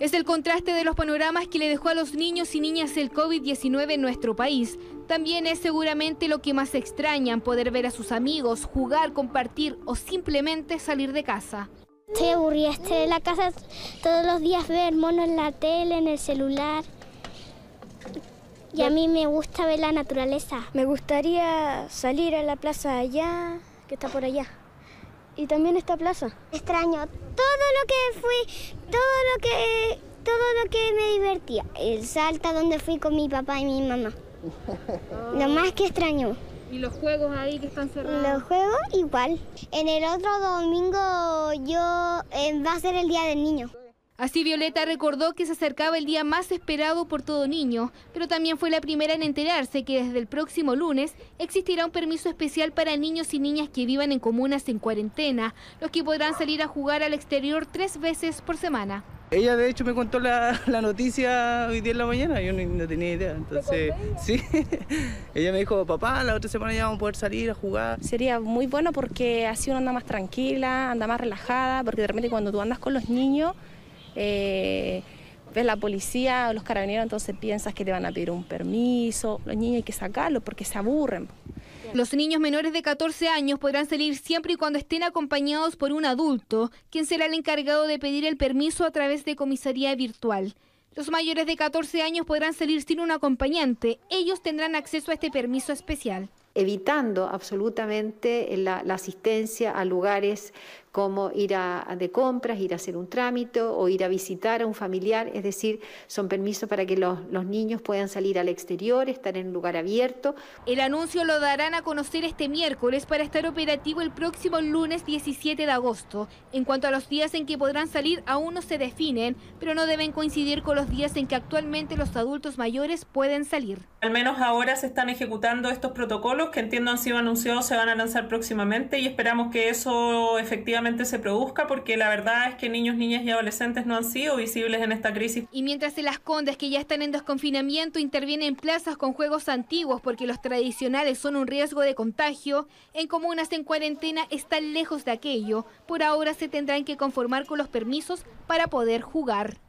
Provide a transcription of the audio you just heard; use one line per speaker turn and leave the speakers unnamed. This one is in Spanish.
Es el contraste de los panoramas que le dejó a los niños y niñas el COVID-19 en nuestro país. También es seguramente lo que más extrañan, poder ver a sus amigos, jugar, compartir o simplemente salir de casa.
Estoy aburrida, estoy en la casa todos los días, ver monos en la tele, en el celular. Y a mí me gusta ver la naturaleza.
Me gustaría salir a la plaza allá, que está por allá. Y también esta plaza.
Extraño todo lo que fui, todo lo que me divertía. El Salta donde fui con mi papá y mi mamá. Lo más que extraño.
¿Y los juegos ahí que están cerrados?
Los juegos igual. En el otro domingo va a ser el Día del Niño.
Así Violeta recordó que se acercaba el día más esperado por todo niño, pero también fue la primera en enterarse que desde el próximo lunes existirá un permiso especial para niños y niñas que vivan en comunas en cuarentena, los que podrán salir a jugar al exterior 3 veces por semana.
Ella de hecho me contó la noticia hoy día en la mañana, yo no tenía idea, entonces sí, ella me dijo, papá, la otra semana ya vamos a poder salir a jugar.
Sería muy bueno porque así uno anda más tranquila, anda más relajada, porque de repente cuando tú andas con los niños, ves la policía o los carabineros, entonces piensas que te van a pedir un permiso. Los niños hay que sacarlos porque se aburren.
Los niños menores de 14 años podrán salir siempre y cuando estén acompañados por un adulto, quien será el encargado de pedir el permiso a través de comisaría virtual. Los mayores de 14 años podrán salir sin un acompañante. Ellos tendrán acceso a este permiso especial.
Evitando absolutamente la asistencia a lugares como ir de compras, ir a hacer un trámite o ir a visitar a un familiar, es decir, son permisos para que los niños puedan salir al exterior, estar en un lugar abierto.
El anuncio lo darán a conocer este miércoles para estar operativo el próximo lunes 17 de agosto. En cuanto a los días en que podrán salir, aún no se definen, pero no deben coincidir con los días en que actualmente los adultos mayores pueden salir.
Al menos ahora se están ejecutando estos protocolos que entiendo han sido anunciados, se van a lanzar próximamente y esperamos que eso efectivamente se produzca porque la verdad es que niños, niñas y adolescentes no han sido visibles en esta crisis.
Y mientras en Las Condes, que ya están en desconfinamiento, intervienen plazas con juegos antiguos porque los tradicionales son un riesgo de contagio, en comunas en cuarentena están lejos de aquello. Por ahora se tendrán que conformar con los permisos para poder jugar.